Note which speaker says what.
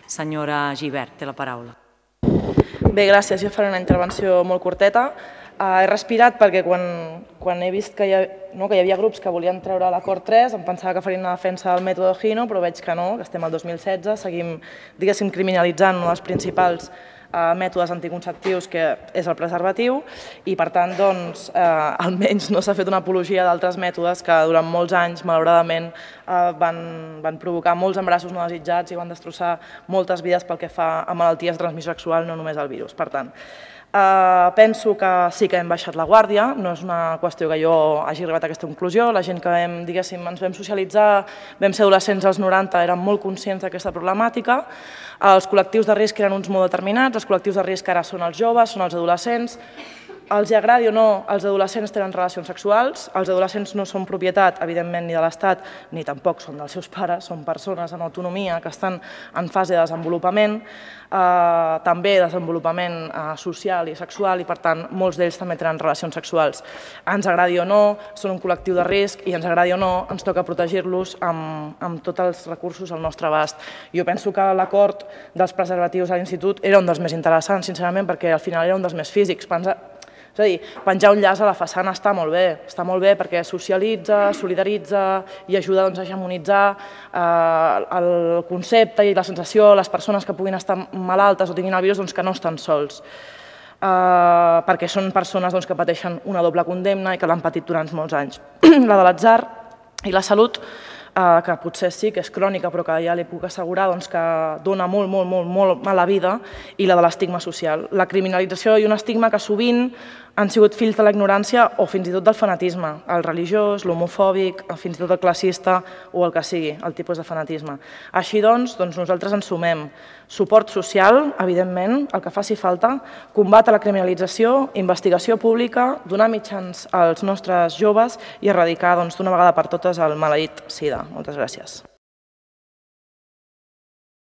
Speaker 1: Senyora Gibert, té la paraula.
Speaker 2: Bé, gràcies. Jo faré una intervenció molt curteta. He respirat perquè quan he vist que hi havia grups que volien treure l'acord 3 em pensava que farien una defensa del mètode Hino, però veig que no, que estem al 2016, seguim, diguéssim, criminalitzant un dels principals mètodes anticonceptius, que és el preservatiu, i per tant, doncs, almenys no s'ha fet una apologia d'altres mètodes que durant molts anys, malauradament, van provocar molts embarassos no desitjats i van destrossar moltes vides pel que fa a malalties de transmissió sexual, no només el virus. Per tant, penso que sí que hem baixat la guàrdia, no és una qüestió que jo hagi arribat a aquesta conclusió. La gent que ens vam socialitzar, vam ser adolescents als 90, érem molt conscients d'aquesta problemàtica. Els col·lectius de risc eren uns molt determinats, els col·lectius de risc ara són els joves, són els adolescents. Els agradi o no, els adolescents tenen relacions sexuals, els adolescents no són propietat, evidentment, ni de l'Estat, ni tampoc són dels seus pares, són persones en autonomia que estan en fase de desenvolupament, també desenvolupament social i sexual, i per tant molts d'ells també tenen relacions sexuals. Ens agradi o no, són un col·lectiu de risc i ens agradi o no, ens toca protegir-los amb tots els recursos al nostre abast. Jo penso que l'acord dels preservatius a l'institut era un dels més interessants, sincerament, perquè al final era un dels més físics. És a dir, penjar un llaç a la façana està molt bé perquè socialitza, solidaritza i ajuda a hegemonitzar el concepte i la sensació, les persones que puguin estar malaltes o tinguin el virus, que no estan sols, perquè són persones que pateixen una doble condemna i que l'han patit durant molts anys. La de l'atzar i la salut, que potser sí que és crònica, però que ja li puc assegurar que dona molt mala vida, i la de l'estigma social. La criminalització i un estigma que sovint han sigut fills de la ignorància o fins i tot del fanatisme, el religiós, l'homofòbic, fins i tot el classista o el que sigui, el tipus de fanatisme. Així doncs, nosaltres ens sumem. Suport social, evidentment, el que faci falta, combat a la criminalització, investigació pública, donar mitjans als nostres joves i erradicar d'una vegada per totes el maleït SIDA. Moltes gràcies.